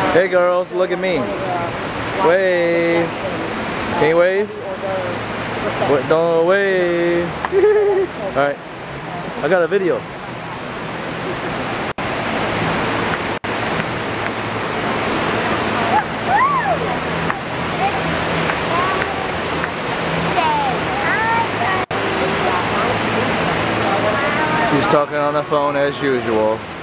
Hey girls, look at me. Wave. Can you wave? What, don't wave. Alright. I got a video. He's talking on the phone as usual.